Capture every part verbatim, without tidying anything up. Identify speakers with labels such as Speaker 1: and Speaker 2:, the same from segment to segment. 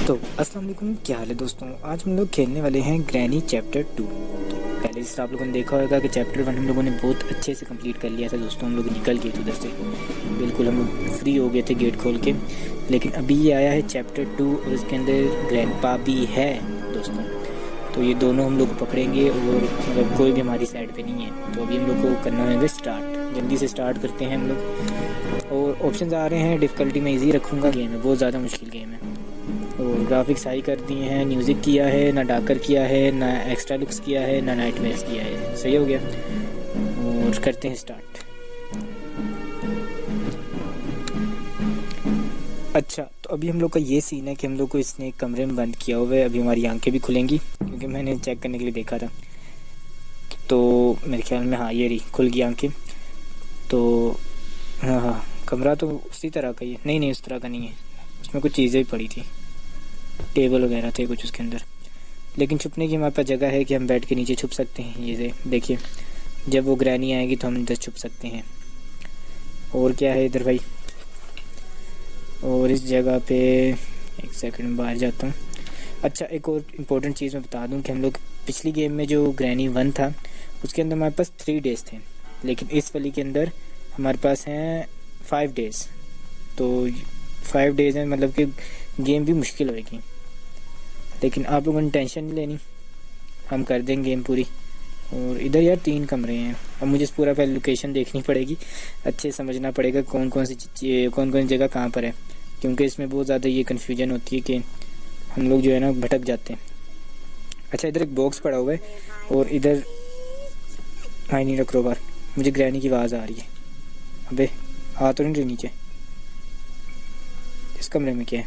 Speaker 1: तो अस्सलाम वालेकुम, क्या हाल है दोस्तों। आज हम लोग खेलने वाले हैं ग्रैनी चैप्टर टू। तो पहले से आप लोगों ने देखा होगा कि चैप्टर वन हम लोगों ने बहुत अच्छे से कंप्लीट कर लिया था दोस्तों। हम लोग निकल गए थे उधर से, बिल्कुल हम लोग फ्री हो गए थे गेट खोल के। लेकिन अभी ये आया है चैप्टर टू और इसके अंदर ग्रैंडपा भी है दोस्तों। तो ये दोनों हम लोग पकड़ेंगे और मतलब कोई भी हमारी साइड पे नहीं है। तो अभी हम लोग को करना है स्टार्ट। जल्दी से स्टार्ट करते हैं हम लोग। और ऑप्शंस आ रहे हैं, डिफ़िकल्टी में इजी रखूँगा। गेम है बहुत ज़्यादा मुश्किल गेम है। और ग्राफिक्स हाई कर दिए हैं, म्यूज़िक किया है, ना डाकर किया है, ना एक्स्ट्रा लुक्स किया है, ना नाइटमेयर्स किया है। सही हो गया। और करते हैं स्टार्ट। अच्छा, तो अभी हम लोग का ये सीन है कि हम लोग को इसने एक कमरे में बंद किया हुआ है। अभी हमारी आंखें भी खुलेंगी क्योंकि मैंने चेक करने के लिए देखा था। तो मेरे ख्याल में हाँ ये रही, खुल गई आंखें। तो हाँ हाँ कमरा तो उसी तरह का ही है। नहीं नहीं उस तरह का नहीं है, उसमें कुछ चीज़ें भी पड़ी थी, टेबल वगैरह थे कुछ उसके अंदर। लेकिन छुपने की हमारे पास जगह है कि हम बेड के नीचे छुप सकते हैं। ये देखिए, जब वो ग्रैनी आएगी तो हम इधर छुप सकते हैं। और क्या है इधर भाई, और इस जगह पे एक सेकंड में बाहर जाता हूँ। अच्छा, एक और इम्पोर्टेंट चीज़ मैं बता दूँ कि हम लोग पिछली गेम में जो ग्रैनी वन था उसके अंदर हमारे पास थ्री डेज़ थे, लेकिन इस वाली के अंदर हमारे पास हैं फाइव डेज़। तो फाइव डेज़ में मतलब कि गेम भी मुश्किल होएगी। लेकिन आप लोगों ने टेंशन नहीं लेनी, हम कर देंगे गेम पूरी। और इधर यार तीन कमरे हैं। अब मुझे पूरा पहले लोकेशन देखनी पड़ेगी, अच्छे समझना पड़ेगा कौन कौन सी चीज़ कौन कौन सी जगह कहाँ पर है, क्योंकि इसमें बहुत ज़्यादा ये कन्फ्यूजन होती है कि हम लोग जो है ना भटक जाते हैं। अच्छा, इधर एक बॉक्स पड़ा हुआ है और इधर आई नहीं रख रोबार। मुझे ग्रैनी की आवाज़ आ रही है। अबे आ तो नहीं रही नीचे। इस कमरे में क्या है?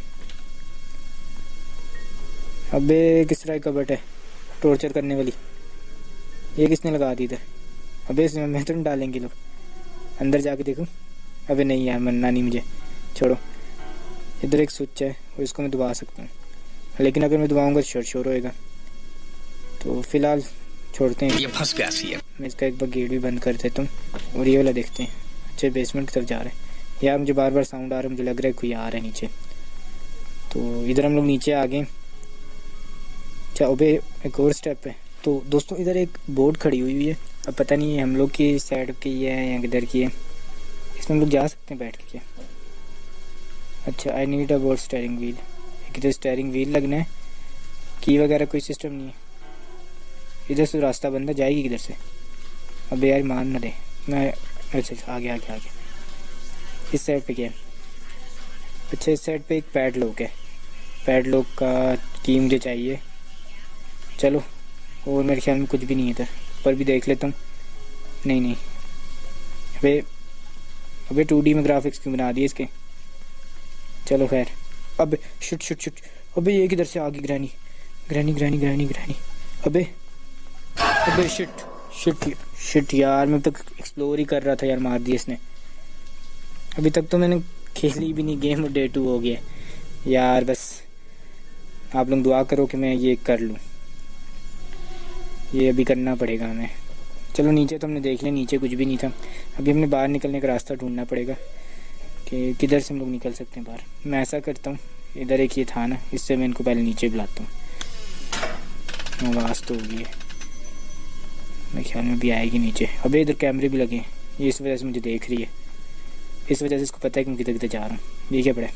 Speaker 1: अबे किस तरह का कबट है टॉर्चर करने वाली, ये किसने लगा दी इधर? अबे इसमें मैं तो नहीं डालेंगे लोग, अंदर जाके देखूं। अबे नहीं यार, मरना नहीं मुझे, छोड़ो। इधर एक स्विच है और इसको मैं दबा सकता हूँ, लेकिन अगर मैं दबाऊंगा तो शोर शोर होएगा। तो फिलहाल छोड़ते हैं, ये फंस गया सी है। मैं इसका एक बार गेट भी बंद कर देता हूँ और ये वाला देखते हैं। अच्छे बेसमेंट की तरफ जा रहे हैं यार, मुझे बार बार साउंड आ रहा है, मुझे लग रहा है कोई आ रहा है नीचे। तो इधर हम लोग नीचे आ गए। अच्छा, अबे एक और स्टेप है। तो दोस्तों इधर एक बोर्ड खड़ी हुई है, अब पता नहीं है हम लोग की साइड की है या किधर की है। इसमें हम लोग जा सकते हैं बैठ के क्या? अच्छा, I need a board steering wheel. किधर स्टेयरिंग व्हील लगना है, की वगैरह कोई सिस्टम नहीं है। इधर से रास्ता बंद है, जाएगी किधर से? अबे यार मान ना दे मैं। अच्छा आगे आगे आगे इस साइड पे क्या है? अच्छा, इस साइड पे एक पैड लॉक है, पैड लॉक का की मुझे चाहिए। चलो, और मेरे ख्याल में कुछ भी नहीं है इधर, पर भी देख लेता हूँ। नहीं नहीं अबे अबे टू डी में ग्राफिक्स क्यों बना दिए इसके? चलो खैर। अबे शुट शुट शुट अबे ये किधर से आ गई? Granny granny granny granny granny अबे अबे शिट शिट शिट यार, मैं तो एक्सप्लोर ही कर रहा था यार, मार दिया इसने। अभी तक तो मैंने खेली भी नहीं गेम, डे टू हो गया यार। बस आप लोग दुआ करो कि मैं ये कर लूँ, ये अभी करना पड़ेगा हमें। चलो नीचे तो हमने देख लिया, नीचे कुछ भी नहीं था। अभी हमने बाहर निकलने का रास्ता ढूंढना पड़ेगा कि किधर से हम लोग निकल सकते हैं बाहर। मैं ऐसा करता हूँ, इधर एक ये था ना, इससे मैं इनको पहले नीचे बुलाता हूँ। आवाज़ तो होगी है, मेरे ख्याल में भी आएगी नीचे। अबे इधर कैमरे भी लगे हैं, ये इस वजह से मुझे देख रही है, इस वजह से इसको पता है कि मैं किधर किधर जा रहा हूँ। ये क्या पड़ा?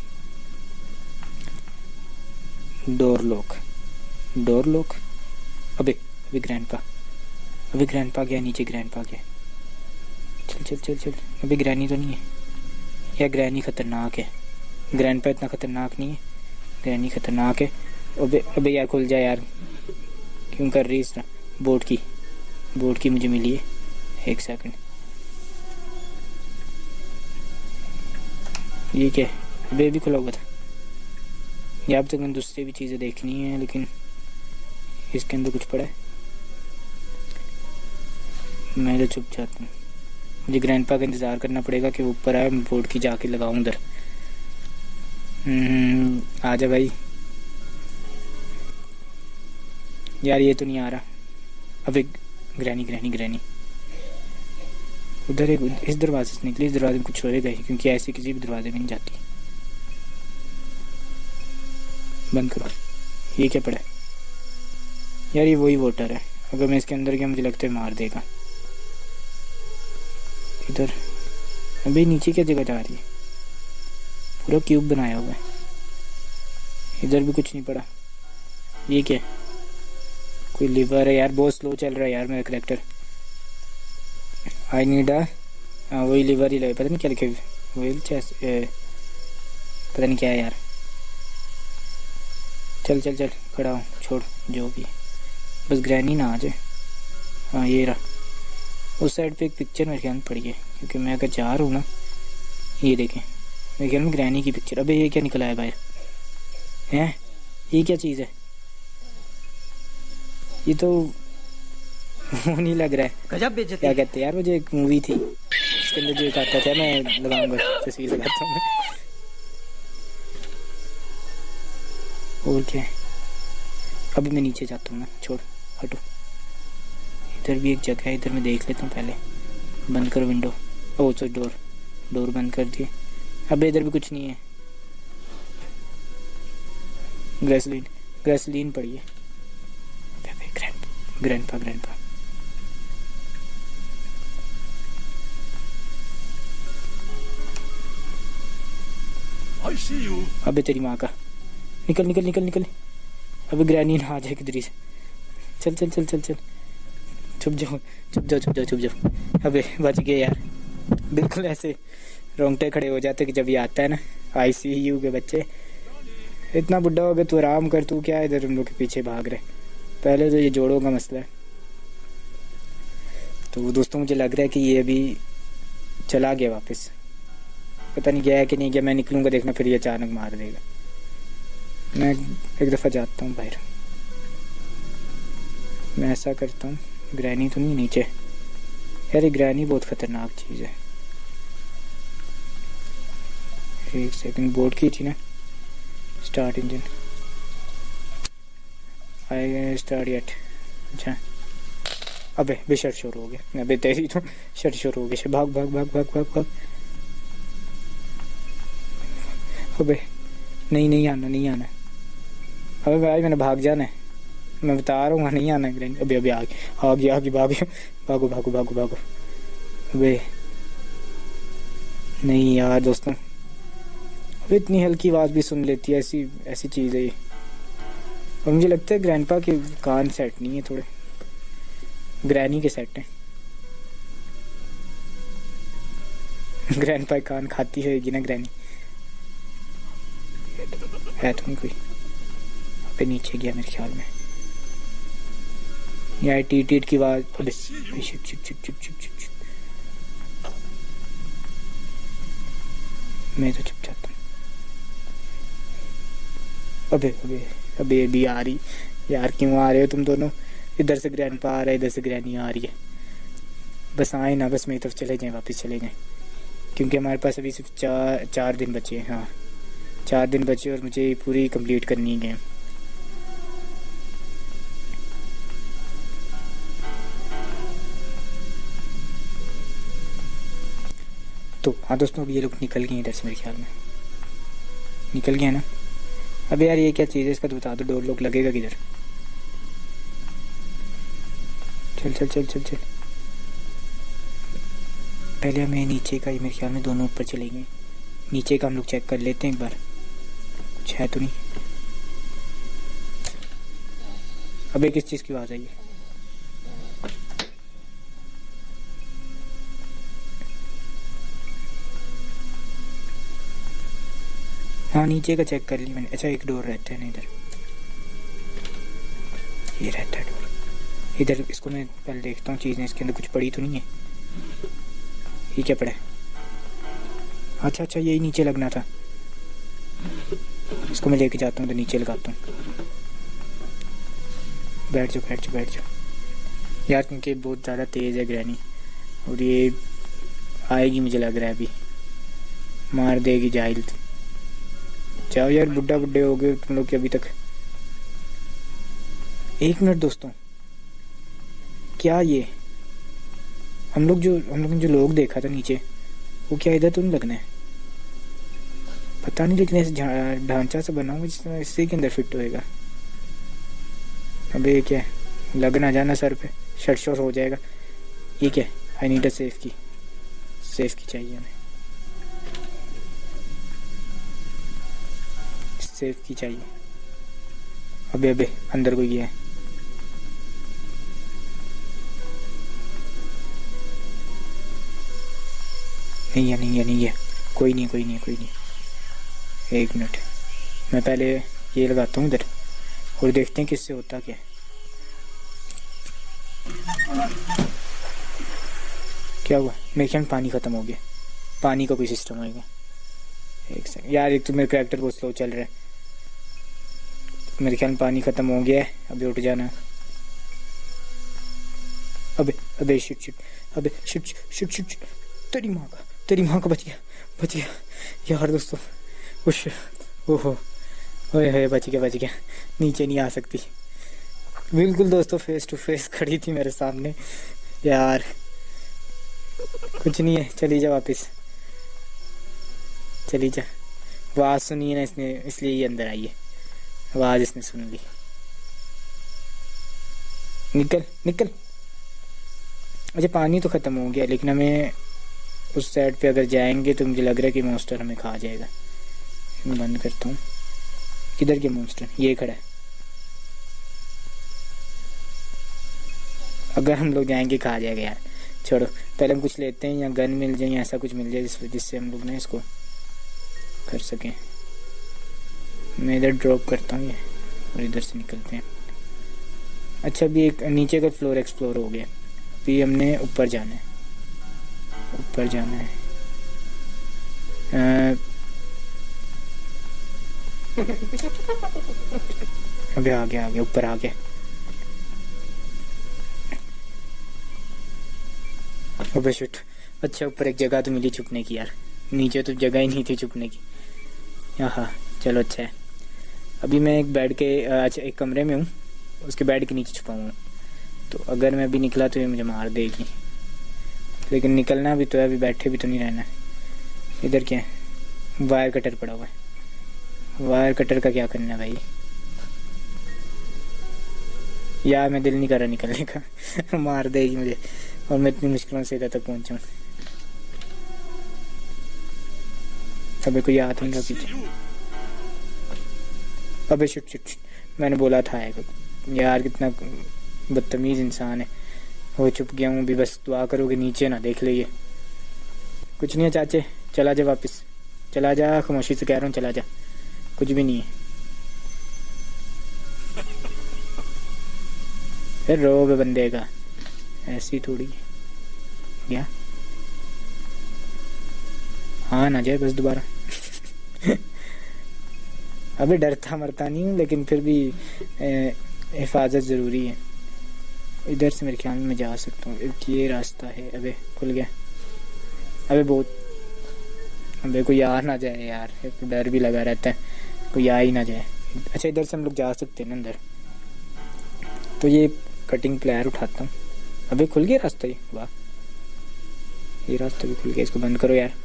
Speaker 1: Door lock, door lock. अबे अभी ग्रैंडपा, अभी ग्रैंडपा गया नीचे, ग्रैंडपा गया। चल चल चल चल। अभी ग्रैनी तो नहीं है या ग्रैनी खतरनाक है? ग्रैंडपा इतना खतरनाक नहीं है, ग्रैनी खतरनाक है। अबे अबे यार खुल जाए यार, क्यों कर रही है इस तरह? बोर्ड की बोर्ड की मुझे मिली है, एक सेकंड। ये क्या है? अबे भी खुला हुआ था। ये अब तक मैंने दूसरी भी चीज़ें देखनी है, लेकिन इसके अंदर कुछ पड़ा है। मैं तो चुप जाता हूँ, मुझे ग्रैंडपा का इंतज़ार करना पड़ेगा कि वो ऊपर आए, मैं बोर्ड की जाके लगाऊँ उधर। आजा भाई। यार ये तो नहीं आ रहा। अबे ग्रैनी ग्रैनी ग्रैनी उधर एक इस दरवाजे से निकली, इस दरवाजे में कुछ होएगा ही, क्योंकि ऐसे किसी भी दरवाजे में नहीं जाती। बंद करो। ये क्या पड़ा है यार? ये वही वोटर है। अगर मैं इसके अंदर गया मुझे लगता है मार देगा। इधर अबे नीचे क्या जगह जा रही है? पूरा क्यूब बनाया हुआ है। इधर भी कुछ नहीं पड़ा। ये क्या है? कोई लीवर है यार। बहुत स्लो चल रहा है यार मेरा करेक्टर। आई नीड आ हाँ वही लीवर ही लगे। पता नहीं क्या लिखे व्हील चेस्ट, पता नहीं क्या है यार। चल चल चल खड़ा हूँ, छोड़ जो भी, बस ग्रैनी ना आ जाए। हाँ ये रहा। उस साइड पे एक पिक्चर मेरे ख्याल में पड़ी है, क्योंकि मैं अगर जा रहा हूँ ना, ये देखें मेरे ख्याल में ग्रैनी की पिक्चर। अबे ये क्या निकला है बाहर? हैं ये क्या चीज़ है? ये तो वो नहीं लग रहा है।
Speaker 2: गजब बेइज्जती।
Speaker 1: क्या कहते हैं यार, मुझे एक मूवी थी उसके अंदर जो एक आता था, मैं लगाऊंगा तस्वीर लगाता हूँ मैं। और क्या है? अभी मैं नीचे जाता हूँ ना, छोड़ हटो। इधर भी एक जगह है, इधर मैं देख लेता हूँ पहले। बंद करो window. Oh so door, door बंद कर दिए। अबे इधर भी कुछ नहीं है। ग्रेसलीन, ग्रेसलीन पड़ी है। ग्रैंडपा ग्रैंडपा अबे तेरी माँ का, निकल निकल निकल निकल। अबे ग्रैनी ना आ जाए किधर से। चल चल चल चल चल छुप जाओ छुप जाओ छुप जाओ छुप जाओ। अबे बच गए यार। बिल्कुल ऐसे रोंगटे खड़े हो जाते कि जब ये आता है ना आईसीयू के बच्चे। इतना बुढ़ा हो गया तू, आराम कर। तू क्या इधर हम लोग के पीछे भाग रहे? पहले तो ये जोड़ों का मसला है। तो दोस्तों मुझे लग रहा है कि ये अभी चला गया वापस। पता नहीं गया है कि नहीं गया। मैं निकलूँगा देखना, फिर ये अचानक मार देगा। मैं एक दफ़ा जाता हूँ बाहर। मैं ऐसा करता हूँ, ग्रैनी तो नहीं नीचे यार। ये ग्रैनी बहुत ख़तरनाक चीज़ है। एक सेकंड, बोर्ड की थी ना, start engine. I start yet. अच्छा अबे बे शर्ट शोर हो गया। अबे तेरी तो शर्ट शोर हो गया। भाग भाग भाग भाग भाग भाग। अबे नहीं नहीं आना नहीं आना। अबे भाई मैंने भाग जाना है, मैं बता रहा हूँ नहीं आना है। अबे अबे आ गया आ गया आ गया भागो भागो भागो भागो भागो। अबे नहीं यार दोस्तों, अबे इतनी हल्की आवाज़ भी सुन लेती है। ऐसी ऐसी चीज़ है ये। और मुझे लगता है ग्रैंडपा के कान सेट नहीं है, थोड़े ग्रैनी के सेट हैं। ग्रैंडपा कान खाती होगी ना ग्रैनी। है तो नहीं कोई? अबे नीचे गया मेरे ख्याल में। यहाँ टीट टीट की आवाज़। अबे shit shit shit shit shit shit. मैं तो चुप जाता हूँ। अबे अबे अबे भी आ रही यार। क्यों आ रहे हो तुम दोनों? इधर से ग्रैंडपा आ रहा है, इधर से ग्रैनी आ रही है। बस आए ना, बस मेरी तरफ चले जाएं, वापस चले जाएं। क्योंकि हमारे पास अभी सिर्फ चार चार दिन बचे हैं। हाँ चार दिन बचे और मुझे पूरी कंप्लीट करनी है गेम। तो हाँ दोस्तों, अभी ये लोग निकल गए इधर से मेरे ख्याल में। निकल गए ना? अबे यार ये क्या चीज़ है, इसका तो बता दो। डोर लॉक लगेगा किधर? चल चल चल चल चल। पहले हमें नीचे का, ये मेरे ख्याल में दोनों ऊपर चले गए। नीचे का हम लोग चेक कर लेते हैं एक बार, कुछ है तो नहीं। अबे किस चीज़ की आवाज़ आई है? हाँ नीचे का चेक कर ली मैंने। अच्छा एक डोर रहता है ना इधर, ये रहता है डोर इधर। इसको मैं पहले देखता हूँ चीज़ें इसके अंदर कुछ पड़ी तो नहीं है। ये क्या पड़ा है? अच्छा अच्छा यही नीचे लगना था। इसको मैं लेके जाता हूँ तो नीचे लगाता हूँ। बैठ जाओ बैठ जाओ बैठ जाओ यार, क्योंकि बहुत ज़्यादा तेज़ है ग्रैनी और ये आएगी मुझे लग रहा है अभी, मार देगी जाहिल। जाओ यार, बुढ़ा बुढ़े हो गए तुम लोग के अभी तक। एक मिनट दोस्तों, क्या ये हम लोग जो हम लोग ने जो लोग देखा था नीचे, वो क्या इधर तो नहीं लगना है? पता नहीं, लेकिन ऐसे ढांचा सा बनाऊंगा जिसमें इसी के अंदर फिट होएगा। अबे ये क्या है, लग ना जाना सर पे, शर्ट शॉर्ट हो जाएगा। ये क्या है, I need a safe key, safe key चाहिए हमें, सेफ की चाहिए। अबे अबे अंदर कोई गया है। नहीं है नहीं है नहीं है, कोई नहीं कोई नहीं कोई नहीं। एक मिनट, मैं पहले ये लगाता हूँ इधर और देखते हैं किससे होता क्या। क्या हुआ, मेरे ख्याल में पानी ख़त्म हो गया, पानी का कोई सिस्टम होएगा। एक सेकंड यार, एक तो मेरे कैरेक्टर बहुत स्लो चल रहा है। मेरे ख्याल में पानी ख़त्म हो गया है, अभी उठ जाना। अबे अबे शिट शिट, अबे शिट शिट शिट शिट, तेरी माँ का, तेरी माँ का, बच गया बच गया यार दोस्तों। उश, ओहो ओए होए, बच गया बच गया, नीचे नहीं आ सकती। बिल्कुल दोस्तों, फेस टू फेस खड़ी थी मेरे सामने यार। कुछ नहीं है, चली जा वापस, चली जा। आवाज़ सुनी है ना इसने, इसलिए ये अंदर आई है, आवाज़ इसने सुन ली। निकल निकल। अच्छा पानी तो ख़त्म हो गया, लेकिन हमें उस साइड पे अगर जाएंगे तो मुझे लग रहा है कि मॉन्स्टर हमें खा जाएगा। बंद करता हूँ। किधर के मॉन्स्टर, ये खड़ा है। अगर हम लोग जाएंगे खा जाएगा यार, छोड़ो। पहले हम कुछ लेते हैं, या गन मिल जाए या ऐसा कुछ मिल जाए जिस जिससे हम लोग ना इसको कर सकें। मैं इधर ड्रॉप करता हूँ ये, और इधर से निकलते हैं। अच्छा अभी एक नीचे का फ्लोर एक्सप्लोर हो गया, अभी हमने ऊपर जाना है, ऊपर जाना है। आ, अबे आ गया आ गया, ऊपर आ गया। अबे शिट, अच्छा ऊपर एक जगह तो मिली छुपने की यार, नीचे तो जगह ही नहीं थी छुपने की। हाँ चलो अच्छा है। अभी मैं एक बेड के, अच्छा एक कमरे में हूँ, उसके बेड के नीचे छुपा हूँ, तो अगर मैं अभी निकला तो ये मुझे मार देगी। लेकिन निकलना भी तो है, अभी बैठे भी तो नहीं रहना। इधर क्या है, वायर कटर पड़ा हुआ है। वायर कटर का क्या करना है भाई, यार मैं दिल नहीं कर रहा निकलने का मार देगी मुझे, और मैं इतनी मुश्किलों से इधर तक पहुंचा हूँ। अबे कोई आता नहीं पीछे। अबे शिट शिट, मैंने बोला था यार, कितना बदतमीज इंसान है। हो चुप गया हूँ, भी बस दुआ करो कि नीचे ना देख ले ये। कुछ नहीं है चाचे, चला जा वापस, चला जा, खामोशी से कह रहा हूँ चला जा, कुछ भी नहीं है। फिर रोब बंदे का, ऐसी थोड़ी क्या। हाँ ना जाए बस दोबारा अबे डरता मरता नहीं हूँ, लेकिन फिर भी हिफाजत ज़रूरी है। इधर से मेरे ख्याल में मैं जा सकता हूँ, ये रास्ता है। अबे खुल गया। अबे बहुत, अबे कोई आ ना जाए यार, एक डर भी लगा रहता है, कोई आ ही ना जाए। अच्छा इधर से हम लोग जा सकते हैं ना अंदर, तो ये कटिंग प्लेयर उठाता हूँ। अबे खुल गया रास्ता, ये वाह, ये रास्ता भी खुल गया। इसको बंद करो यार।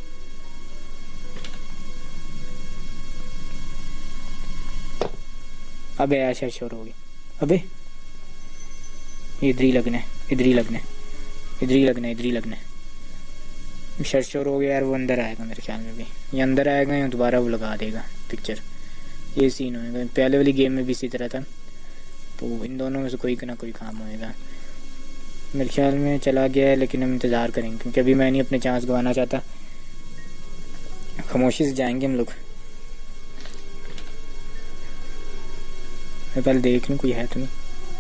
Speaker 1: अबे ऐसा शोर हो गया। अबे इधर ही लगना है, इधर ही लगना है, इधर ही लगना है, इधर ही लगना है। शर शोर हो गया यार, वो अंदर आएगा मेरे ख्याल में भी, ये अंदर आएगा या दोबारा वो लगा देगा पिक्चर, ये सीन होएगा। पहले वाली गेम में भी इसी तरह था, तो इन दोनों में से कोई ना कोई काम होएगा। मेरे ख्याल में चला गया है, लेकिन हम इंतज़ार करेंगे, क्योंकि अभी मैं नहीं अपने चांस गंवाना चाहता। खामोशी से जाएंगे हम लोग। मैं पहले देख लूँ कोई है तो नहीं।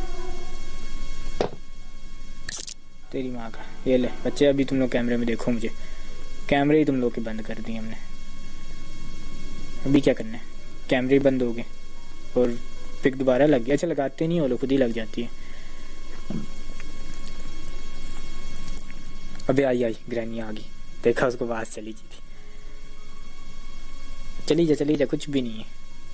Speaker 1: तेरी माँ का, ये ले बच्चे, अभी तुम लोग कैमरे में देखो मुझे, कैमरे ही तुम लोग के बंद कर दिए हमने। अभी क्या करना है, कैमरे बंद हो गए और पिक दोबारा लग गया। अच्छा लगाते नहीं हो लोग, खुद ही लग जाती है। अबे आई आई ग्रैनी आ गई, देखा उसको आवाज चली गई थी। चली जा चली जा, कुछ भी नहीं है।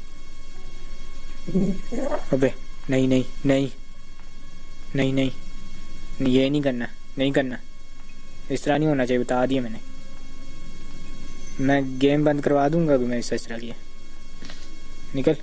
Speaker 1: अबे नहीं नहीं नहीं नहीं नहीं, ये नहीं करना, नहीं करना, इस तरह नहीं होना चाहिए, बता दिया मैंने। मैं गेम बंद करवा दूंगा अभी मैं सच रहा किया। निकल।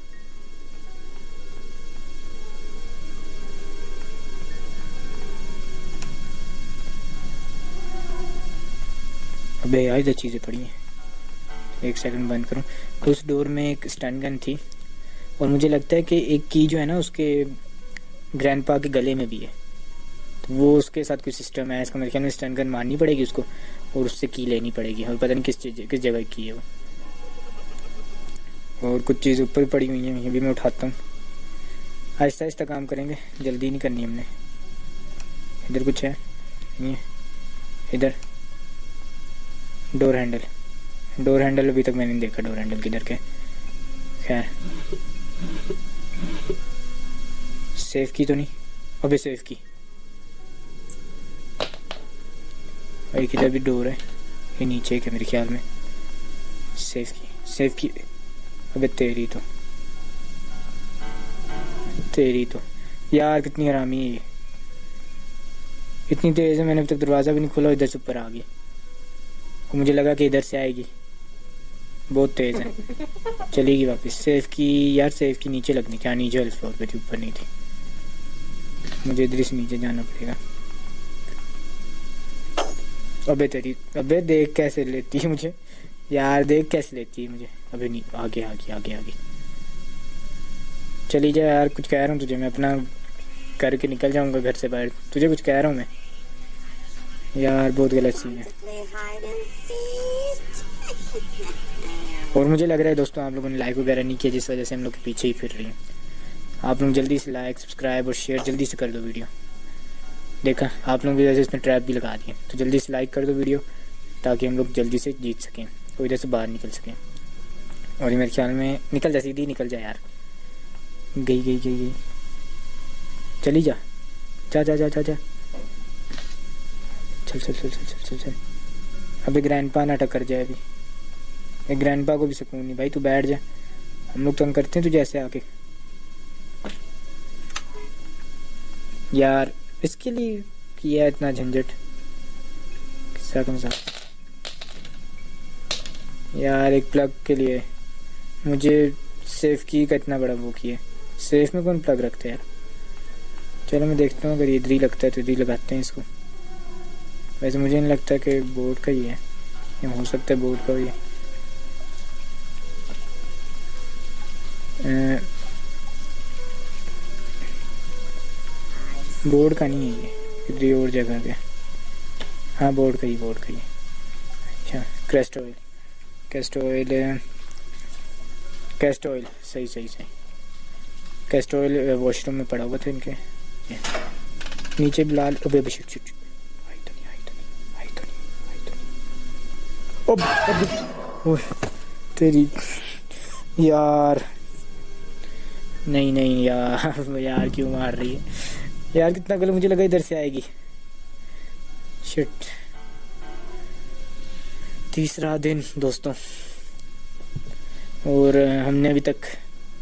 Speaker 1: अबे यार इधर चीज़ें पड़ी हैं, एक सेकंड बंद करूं। उस डोर में एक स्टन गन थी और मुझे लगता है कि एक की जो है ना उसके ग्रैंडपा के गले में भी है, तो वो उसके साथ कोई सिस्टम है। इसका मेरे ख्याल में स्टन गन मारनी पड़ेगी उसको और उससे की लेनी पड़ेगी, और पता नहीं किस चीज़ किस जगह की है वो। और कुछ चीज़ ऊपर पड़ी हुई है, ये भी मैं उठाता हूँ। आहिस्ता आहिस्ता काम करेंगे, जल्दी नहीं करनी हमने। इधर कुछ है नहीं है, इधर डोर हैंडल, डोर हैंडल अभी तक मैंने नहीं देखा, डोर हैंडल किधर के। खैर सेफ की तो नहीं, अबे सेफ की भाई, किधर भी डोर है, ये नीचे के मेरे ख्याल में। सेफ की, सेफ की, अबे तेरी तो तेरी तो यार कितनी हरामी है ये, इतनी तेज है। मैंने अभी तक दरवाज़ा भी नहीं खोला, इधर से ऊपर आ गई। मुझे लगा कि इधर से आएगी, बहुत तेज है। चलेगी वापस। सेफ की यार, सेफ की नीचे लगनी, क्या नीचे वाले फ्लोर पे थी, ऊपर नहीं थी। मुझे इधर से नीचे जाना पड़ेगा। अबे तेरी, अबे देख कैसे लेती है मुझे यार, देख कैसे लेती है मुझे। अबे नहीं, आगे आगे आगे आगे चली जा यार। कुछ कह रहा हूँ तुझे मैं, अपना करके निकल जाऊंगा घर से बाहर, तुझे कुछ कह रहा हूँ मैं यार। बहुत गलत सीन है। और मुझे लग रहा है दोस्तों आप लोगों ने लाइक वगैरह नहीं किया, जिस वजह से हम लोग के पीछे ही फिर रही हैं। आप लोग जल्दी से लाइक सब्सक्राइब और शेयर जल्दी से कर दो वीडियो। देखा आप लोगों की वजह से इसने ट्रैप भी लगा दिए, तो जल्दी से लाइक कर दो वीडियो ताकि हम लोग जल्दी से जीत सकें और इधर से बाहर निकल सकें। और ये मेरे ख्याल में निकल जा, सीधी निकल जा यार। गई गई गई गई चली जा, जा जा जा जा जा चल चल चल चल चल चल चल। अबे ग्रैंडपा ना टक्कर जाए अभी, एक ग्रैंडपा को भी सुकून नहीं भाई, तू बैठ जा। हम लोग तंग करते हैं तुझे ऐसे आके यार। इसके लिए किया इतना झंझट, किस्सा का मजाक यार। एक प्लग के लिए मुझे सेफ की का इतना बड़ा वो किया। सेफ में कौन प्लग रखते हैं यार। चलो मैं देखता हूँ, अगर इधर ही लगता है तो इधर ही लगाते हैं इसको। वैसे मुझे नहीं लगता कि बोर्ड का ही है, ये हो सकता है बोर्ड का ही है। बोर्ड का नहीं है ये, कितनी और जगह पे। हाँ बोर्ड का ही, बोर्ड का ही। अच्छा crust oil, cast oil, cast oil, सही सही सही। कैस्ट ऑयल वॉशरूम में पड़ा हुआ था इनके नीचे। बिलाल अबे बशिट शिट, आई तो नहीं, आई तो नहीं, आई तो नहीं, आई तो नहीं। अब ओए तेरी यार, नहीं नहीं यार, यार क्यों मार रही है यार। कितना गलत, मुझे लगा इधर से आएगी। शिट। तीसरा दिन दोस्तों, और हमने अभी तक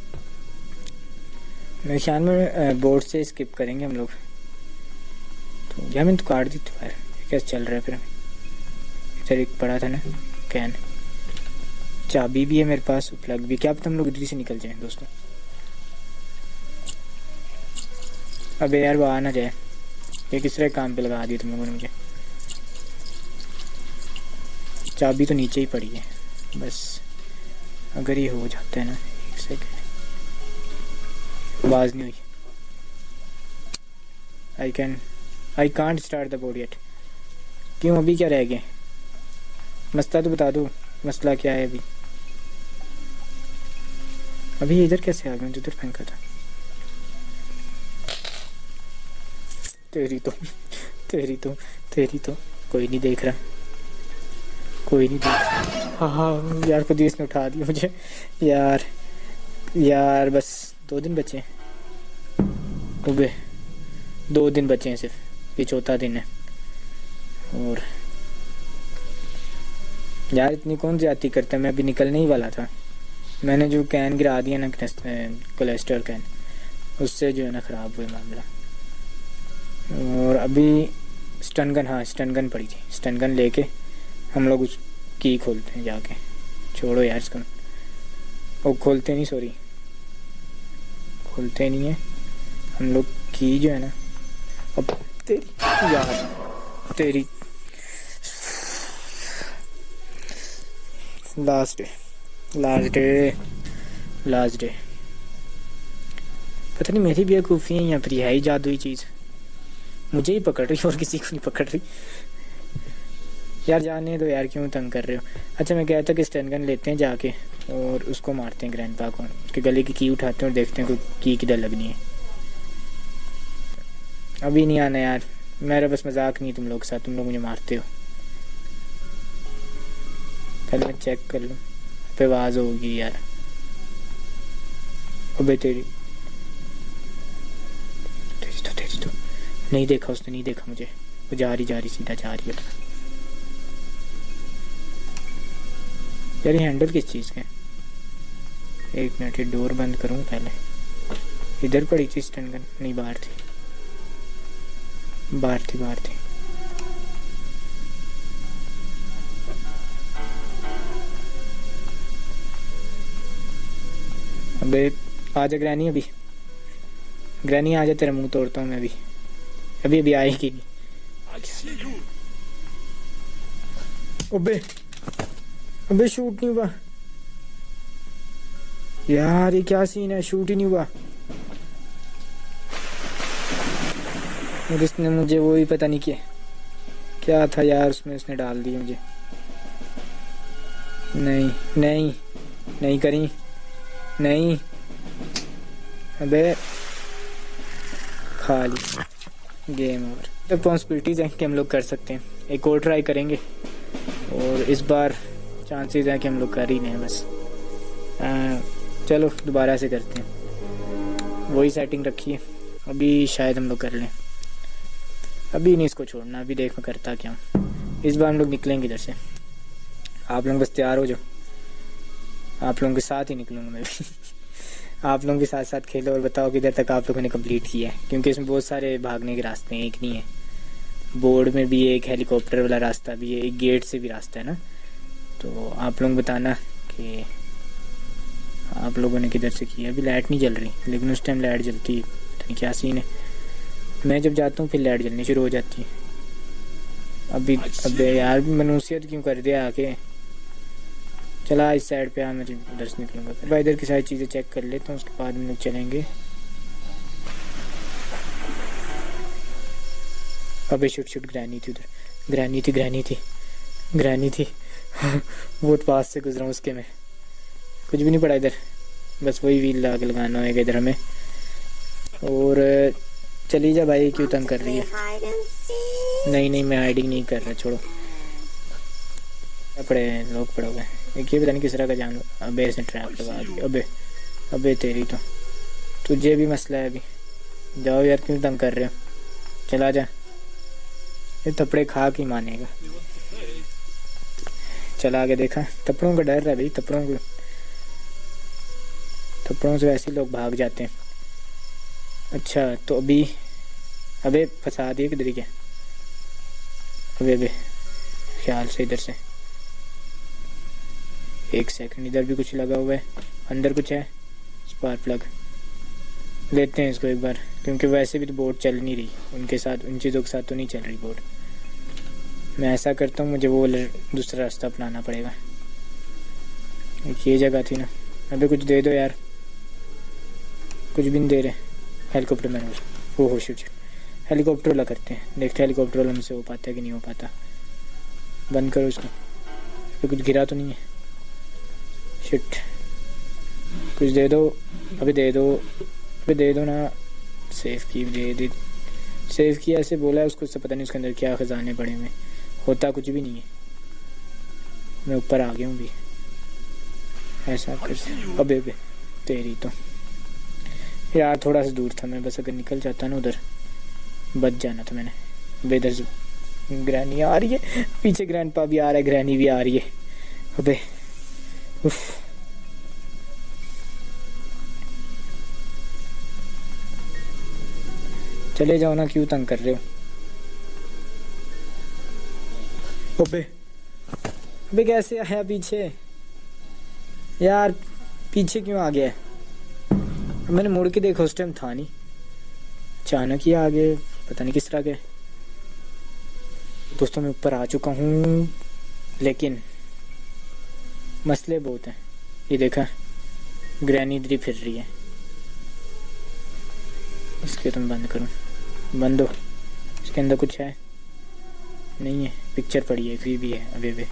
Speaker 1: मेरे ख्याल में बोर्ड से स्किप करेंगे हम लोग। तो यार मैंने तो काट दी थी फायर, कैसे चल रहा है फिर। इधर एक पड़ा था ना कैन, चाबी भी है मेरे पास, प्लग भी। क्या पता हम लोग इधर से निकल जाएं दोस्तों। अबे यार वो आ ना जाए, ये किस तरह काम पे लगा दिया तुम लोगों ने मुझे। चाबी तो नीचे ही पड़ी है, बस अगर ये हो जाता है ना। एक सेकंड, आवाज नहीं हुई। I can I can't start the board yet. क्यों, अभी क्या रह गया? मसला तो बता दो, मसला क्या है अभी। अभी इधर कैसे आ गया, जो इधर फेंका था। तेरी तो तेरी तो तेरी तो कोई नहीं देख रहा, कोई नहीं देख रहा। हाँ हाँ यार, खुद ही इसने उठा दिया मुझे यार। यार बस दो दिन बचे हैं, उबे दो दिन बचे हैं सिर्फ, ये चौथा दिन है। और यार इतनी कौन ज्यादती करता है। मैं अभी निकलने ही वाला था, मैंने जो कैन गिरा दिया ना, कोलेस्ट्रॉल कैन, उससे जो है ना ख़राब हुआ मामला। और अभी स्टन गन, हाँ स्टन गन पड़ी थी, स्टन गन लेके हम लोग उस की खोलते हैं जाके। छोड़ो यार इसको। वो खोलते नहीं, सॉरी खोलते नहीं है हम लोग। की जो है ना, अब तेरी यार तेरी last day last day last day. पता नहीं मेरी बेवकूफ़ी है या फिर है ही जादुई चीज़, मुझे ही पकड़ रही और किसी को नहीं पकड़ रही। यार जाने दो यार, क्यों तंग कर रहे हो। अच्छा मैं कहता कि स्टन गन लेते हैं जाके और उसको मारते हैं ग्रैंडपा को। उसके गले की की उठाते हैं और देखते हैं कोई की किधर लगनी है। अभी नहीं आना यार, मेरा बस मजाक नहीं तुम लोग के साथ, तुम लोग मुझे मारते हो। पहले मैं चेक कर लूँ पे आवाज़ होगी यार। अबे तेरी तेरी तो तेरी तो नहीं देखा उसने, नहीं देखा मुझे। वो जा रही जा रही सीधा जा रही है। यार ये हैंडल किस चीज़ के? एक मिनट, ये डोर बंद करूँ पहले। इधर पड़ी थी स्टन गन? नहीं, बाहर थी बाहर थी बाहर थी। अबे आजा ग्रैनी, अभी ग्रैनी आजा, तेरा मुंह तोड़ता हूँ मैं अभी। अभी अभी आएगी। अबे अबे शूट नहीं हुआ यार, ये क्या सीन है, शूट ही नहीं हुआ। और इसने मुझे वो ही पता नहीं क्या क्या था यार उसमें, उसने डाल दी मुझे। नहीं नहीं नहीं करी, नहीं। अबे खाली गेम ओवर। रिस्पॉन्सिबिलिटीज़ हैं कि हम लोग कर सकते हैं। एक और ट्राई करेंगे और इस बार चांसेस हैं कि हम लोग कर ही नहीं बस। आ, चलो दोबारा से करते हैं, वही सेटिंग रखी है। अभी शायद हम लोग कर लें, अभी नहीं इसको छोड़ना। अभी देख मैं करता क्या हूँ। इस बार हम लोग निकलेंगे इधर से। आप लोग बस तैयार हो जाओ, आप लोगों के साथ ही निकलूँगा मैं भी। आप लोग भी साथ साथ खेलो और बताओ किधर तक आप लोगों ने कंप्लीट किया है, क्योंकि इसमें बहुत सारे भागने के रास्ते हैं, एक नहीं है। बोर्ड में भी एक हेलीकॉप्टर वाला रास्ता भी है, एक गेट से भी रास्ता है ना। तो आप लोग बताना कि आप लोगों ने किधर से किया। अभी लाइट नहीं जल रही, लेकिन उस टाइम लाइट जलती है, पता नहीं क्या सीन है। मैं जब जाता हूँ फिर लाइट जलनी शुरू हो जाती है। अभी अबे यार मनुष्यत क्यों कर दिया आके। चला इस साइड पे आ, मैं उधर से निकलूँगा। भाई इधर की सारी चीज़ें चेक कर लेता हूँ, उसके बाद हम लोग चलेंगे। अबे शुट शुट ग्रैनी थी उधर, ग्रैनी थी ग्रैनी थी ग्रैनी थी। बहुत पास से गुजरा हूँ उसके में, कुछ भी नहीं पड़ा इधर। बस वही व्हील आगे लगाना होगा इधर हमें। और चली जा भाई, क्यों तंग कर रही है। नहीं नहीं मैं हाइडिंग नहीं कर रहा, छोड़ो। पड़े लोग पड़े हुए, एक ये पता नहीं किस तरह का जानवर। अबे इसने ट्रैप लगा दी। अबे अबे तेरी तो तुझे भी मसला है अभी। जाओ यार, क्यों तंग कर रहे हो, चला जा। ये थपड़े खा के मानेगा। चला आगे देखा, थप्पड़ों का डर है भाई, थप्पड़ों को थप्पड़ों से वैसे लोग भाग जाते हैं। अच्छा तो अभी अबे फंसा दिए किधर क्या। अबे अबे ख्याल से इधर से। एक सेकंड, इधर भी कुछ लगा हुआ है, अंदर कुछ है। स्पार्क प्लग लेते हैं इसको एक बार, क्योंकि वैसे भी तो बोट चल नहीं रही उनके साथ, उन चीज़ों के साथ तो नहीं चल रही बोट। मैं ऐसा करता हूँ, मुझे वो दूसरा रास्ता अपनाना पड़ेगा। ये जगह थी ना। अबे कुछ दे दो यार, कुछ भी नहीं दे रहे। हेलीकॉप्टर मैन हो हो शिट, हेलीकॉप्टर वाला करते हैं, देखते हैं हेलीकॉप्टर वाला हमसे हो पाता है कि नहीं हो पाता। बंद करो इसको। तो कुछ गिरा तो नहीं है, शिट। कुछ दे दो, अभी दे दो, अभी दे दो ना। सेफ की दे दे सेफ की ऐसे बोला है उसको, उससे पता नहीं उसके अंदर क्या खजाने पड़े हुए, होता कुछ भी नहीं है। मैं ऊपर आ गया हूँ भी, ऐसा कर। अबे अबे तेरी तो यार, थोड़ा सा दूर था मैं, बस अगर निकल जाता ना उधर बच जाना था मैंने। अबे इधर से ग्रैनी आ रही है, पीछे ग्रैंडपा भी आ रहा है, ग्रैनी भी आ रही है। अबे उफ, चले जाओ ना, क्यों तंग कर रहे हो। अबे अबे कैसे आया पीछे यार, पीछे क्यों आ गया? मैंने मुड़ के देखा, उस टाइम था नहीं, अचानक ही आ गए, पता नहीं किस तरह के। दोस्तों मैं ऊपर आ चुका हूँ, लेकिन मसले बहुत हैं। ये देखा, ग्रैनी इधर ही फिर रही है। इसके तुम बंद करूँ, बंद हो। इसके अंदर कुछ है नहीं है, पिक्चर पड़ी है, फिर भी है अबे अबे।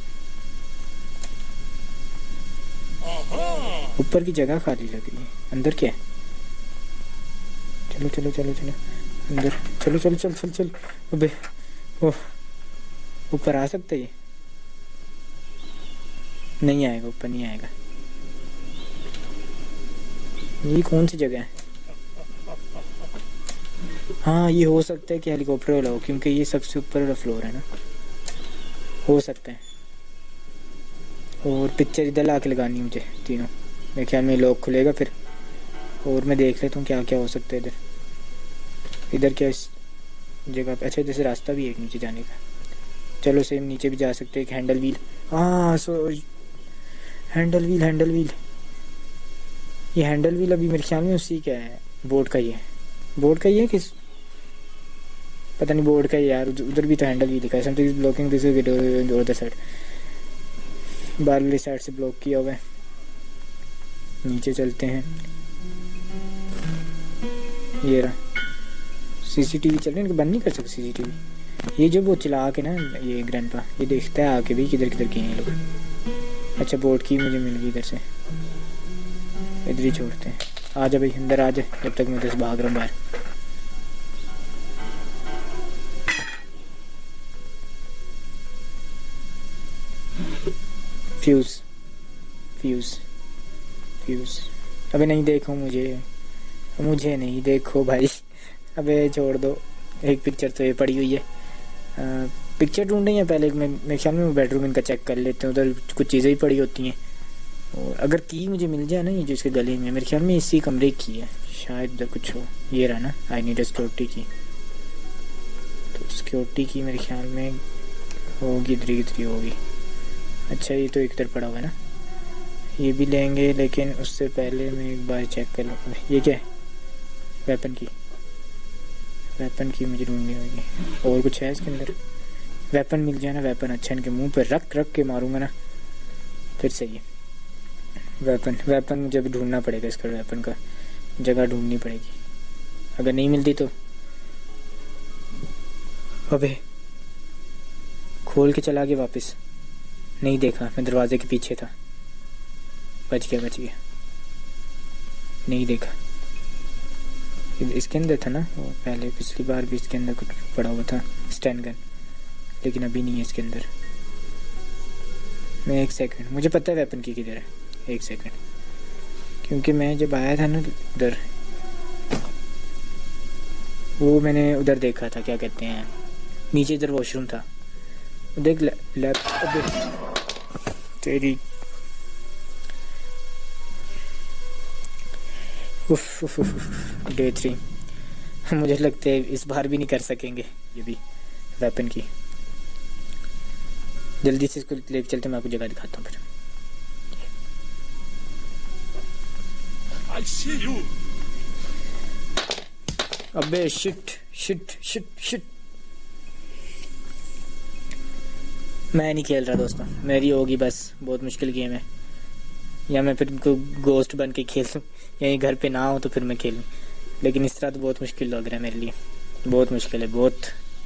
Speaker 1: ऊपर की जगह खाली लग रही है, अंदर क्या है? चलो चलो चलो चलो अंदर, चलो चलो चल चल चल। अबे ओह, ऊपर आ सकता है ये? नहीं आएगा, ऊपर नहीं आएगा। ये कौन सी जगह है? हाँ ये हो सकता है कि हेलीकॉप्टर वाला हो, क्योंकि ये सबसे ऊपर वाला फ्लोर है ना, हो सकता है। और पिक्चर इधर ला के लगानी मुझे तीनों, मेरे ख्याल में लॉक खुलेगा फिर। और मैं देख लेता हूँ क्या क्या हो सकता है इधर। इधर क्या इस जगह पे? अच्छा इधर से रास्ता भी है एक नीचे जाने का। चलो सेम नीचे भी जा सकते हैं। एक हैंडल व्हील, हाँ so handle wheel handle wheel ये हैंडल व्हील अभी मेरे ख्याल में उसी का है, बोर्ड का ही है। बोर्ड का ही है किस, पता नहीं, बोर्ड का ही यार। उधर भी तो हैंडल व्हील लिखा है, something is blocking this other side. बाहर वाली साइड से ब्लॉक किया हुआ है। नीचे चलते हैं। ये रहा सीसीटीवी चल रही है, बंद नहीं कर सकते सीसीटीवी। ये जो वो चला के ना, ये ग्रैंडपा ये देखता है आके भी किधर किधर किए हैं लोग। अच्छा बोर्ड की मुझे मिल गई इधर से, इधर ही छोड़ते हैं। आ जा भाई अंदर आ जा, जब तक मैं इधर से भाग रहा हूँ बाहर। फ्यूज फ्यूज फ्यूज अबे नहीं देखो मुझे, मुझे नहीं देखो भाई। अबे छोड़ दो। एक पिक्चर तो ये पड़ी हुई है, आ, पिक्चर ढूंढे हैं पहले। मैं मेरे ख्याल में बेडरूम इनका चेक कर लेते हैं, उधर कुछ चीज़ें ही पड़ी होती हैं। और अगर की मुझे मिल जाए ना, ये जो इसके गले में, मेरे ख्याल में इसी कमरे की है शायद, इधर कुछ हो। ये रहा ना, आई नीड सिक्योरिटी की। तो सिक्योरिटी की मेरे ख्याल में होगी, इधर इधर होगी। अच्छा ये तो एक तरफ पड़ा हुआ है ना, ये भी लेंगे, लेकिन उससे पहले मैं एक बार चेक कर लूँ। ये क्या है? वेपन की, वेपन की मुझे ढूंढनी होगी। और कुछ है इसके अंदर? वेपन मिल जाए ना, वेपन अच्छा, इनके मुंह पर रख रख के मारूंगा ना फिर सही है। वेपन वेपन मुझे भी ढूंढना पड़ेगा, इसका वेपन का जगह ढूंढनी पड़ेगी। अगर नहीं मिलती तो अबे खोल के चला गया वापस। नहीं देखा मैं, दरवाजे के पीछे था। बच गया बच गया, नहीं देखा। इसके अंदर था ना वो, पहले पिछली बार भी इसके अंदर कुछ पड़ा हुआ था, स्टैंड गन, लेकिन अभी नहीं है इसके अंदर। मैं एक सेकंड, मुझे पता है वेपन की किधर है, एक सेकंड। क्योंकि मैं जब आया था ना उधर, वो मैंने उधर देखा था, क्या कहते हैं, नीचे इधर वॉशरूम था, देख लैप। तेरी उफ, उफ, उफ, डे थ्री मुझे लगता है इस बार भी नहीं कर सकेंगे ये भी वेपन की। जल्दी से इसको लेके चलते, मैं आपको जगह दिखाता हूँ फिर। I see you. अबे शिट शिट शिट शिट, मैं नहीं खेल रहा दोस्तों, मेरी होगी बस। बहुत मुश्किल गेम है, या मैं फिर इनको गोस्ट बन के खेल लूँ, यहीं घर पे ना हो तो फिर मैं खेलूँ। लेकिन इस तरह तो बहुत मुश्किल लग रहा है मेरे लिए, बहुत मुश्किल है बहुत।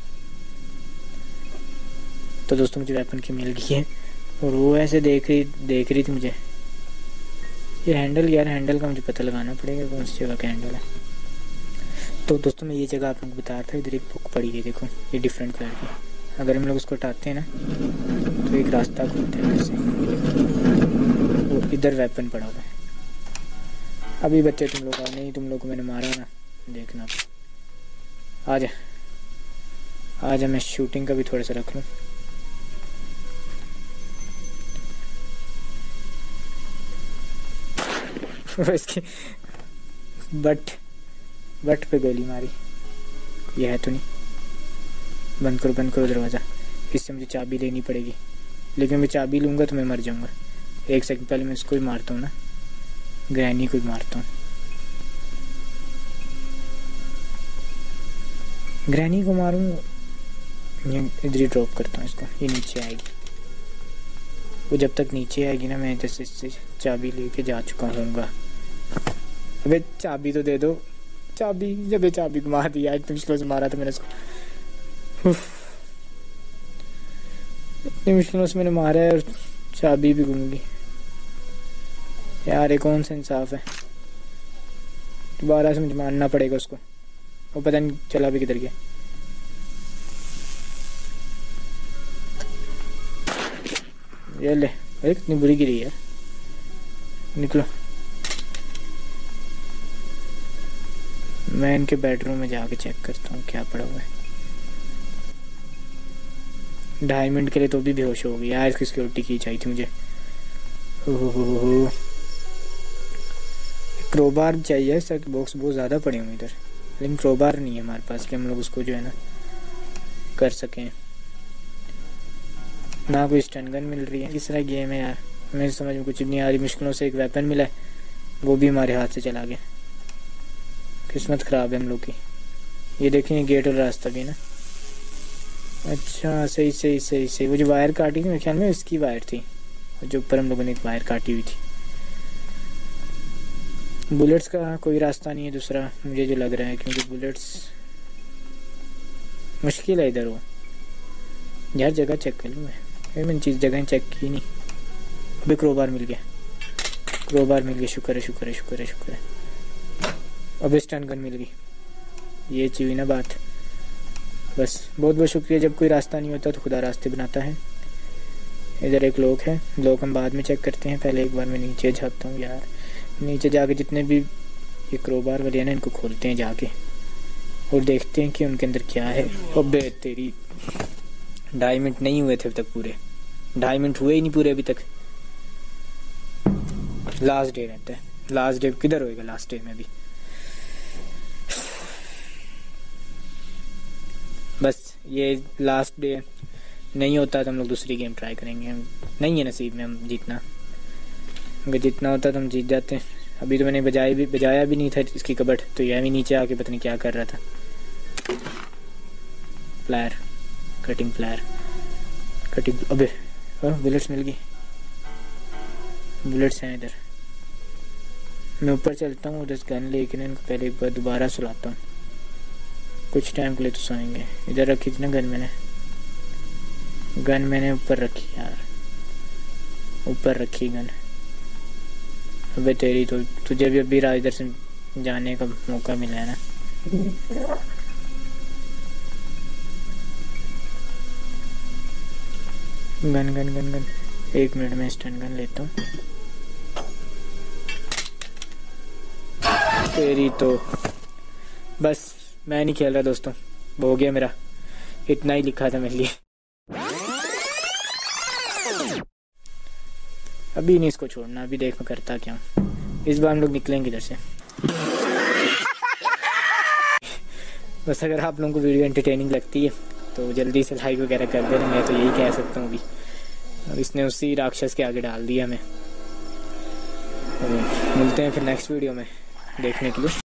Speaker 1: तो दोस्तों मुझे वेपन की मिल गई है, और वो ऐसे देख रही देख रही थी मुझे। ये हैंडल, यार हैंडल का मुझे पता लगाना पड़ेगा कौन सी जगह का हैंडल है। तो दोस्तों मैं ये जगह आप लोगों को बता रहा था, इधर एक बुक पड़ी है देखो, ये डिफरेंट कलर की। अगर हम लोग उसको हटाते हैं ना तो एक रास्ता खुलता है इधर से। वो इधर वेपन पड़ा हुआ है। अभी बच्चे तुम लोग आओ, नहीं तुम लोग को मैंने मारा ना, देखना। आ जा आ जा, मैं शूटिंग का भी थोड़ा सा रख लूँ। इसकी बट बट पे गोली मारी, ये है तो नहीं। बंद करो बंद करो दरवाज़ा, इससे मुझे चाबी लेनी पड़ेगी। लेकिन मैं चाबी लूँगा तो मैं मर जाऊँगा। एक सेकंड पहले मैं इसको ही मारता हूँ ना, ग्रैनी को ही मारता हूँ। ग्रैनी को मारूँ, इधर ही ड्रॉप करता हूँ इसको, ये नीचे आएगी। वो जब तक नीचे आएगी ना, मैं जैसे इससे चाबी लेके जा चुका हूँगा। अबे चाबी तो दे दो, चाबी, जब चाबी घुमा दिया, इतनी मुश्किलों से मारा था मैंने इसको, इतनी मुश्किलों से मैंने मारा है और चाबी भी घूम गई यार। ये कौन सा इंसाफ है, दोबारा से मुझे मारना पड़ेगा उसको। वो पता नहीं चला भी किधर गया। ये ले, अरे कितनी बुरी गिरी है, निकलो। मैं इनके बेडरूम में जाके चेक करता हूँ क्या पड़ा हुआ है। ढाई मिनट के लिए तो भी बेहोश हो गई यार, इसकी सिक्योरिटी की चाहिए थी मुझे। ओहो, क्रोबार चाहिए, सर बॉक्स बहुत ज़्यादा पड़े हुए इधर, लेकिन क्रोबार नहीं है हमारे पास कि हम लोग उसको जो है ना कर सकें। ना कोई स्टन गन मिल रही है। किस तरह गेम है यार, मेरी समझ में कुछ नहीं आ रही। मुश्किलों से एक वेपन मिला है, वो भी हमारे हाथ से चला गया। किस्मत ख़राब है हम लोग की। ये देखें, ये गेट और रास्ता भी है ना। अच्छा सही सही सही सही। वो जो वायर काटी थी मेरे ख्याल में इसकी वायर थी, जो ऊपर हम लोगों ने एक वायर काटी हुई थी। बुलेट्स का कोई रास्ता नहीं है दूसरा, मुझे जो लग रहा है, क्योंकि बुलेट्स मुश्किल है इधर। वो यार जगह चेक कर लूँ मैं, मैंने चीज़ जगह चेक की नहीं। अभी क्रोबार मिल गया, क्रोबार मिल गया, शुक्र है शुक्र है शुक्र है शुक्र है। अब स्टन गन मिल गई, ये चाहिए ना बात। बस बहुत बहुत शुक्रिया। जब कोई रास्ता नहीं होता तो खुदा रास्ते बनाता है। इधर एक लोग है, लोग हम बाद में चेक करते हैं, पहले एक बार मैं नीचे जाता हूँ यार। नीचे जाके जितने भी ये क्रोबार वाले हैं ना, इनको खोलते हैं जाके और देखते हैं कि उनके अंदर क्या है। अबे तेरी, ढाई मिनट नहीं हुए थे अभी तक पूरे, ढाई मिनट हुए ही नहीं पूरे अभी तक। लास्ट डे रहता है, लास्ट डे किधर होएगा लास्ट डे में भी। बस ये लास्ट डे नहीं होता तो हम लोग दूसरी गेम ट्राई करेंगे। नहीं है नसीब में हम जीतना, अगर जितना होता तो हम जीत जाते हैं। अभी तो मैंने बजाया भी बजाया भी नहीं था इसकी कबट, तो यह भी नीचे आके पता नहीं क्या कर रहा था। Plier, cutting plier, cutting. अबे बुलेट्स मिल गई, बुलेट्स हैं इधर। मैं ऊपर चलता हूँ, उधर गन लेके ना इनको पहले एक बार दोबारा सुलाता हूँ। कुछ टाइम के लिए तो सोएंगे। इधर रखी थी ना गन मैंने, गन मैंने ऊपर रखी यार, ऊपर रखी गन। अबे तेरी तो, तुझे भी अभी इधर से जाने का मौका मिला है ना। गन गन गन गन, एक मिनट में स्टन गन लेता हूँ। तेरी तो बस, मैं नहीं खेल रहा दोस्तों, हो गया मेरा, इतना ही लिखा था मेरे लिए। अभी नहीं इसको छोड़ना, अभी देखो करता क्या। इस बार हम लोग निकलेंगे इधर से। बस अगर आप लोगों को वीडियो एंटरटेनिंग लगती है तो जल्दी से लाइक वगैरह कर देना, मैं तो यही कह सकता हूँ। अभी अब इसने उसी राक्षस के आगे डाल दिया हमें। तो मिलते हैं फिर नेक्स्ट वीडियो में देखने के लिए।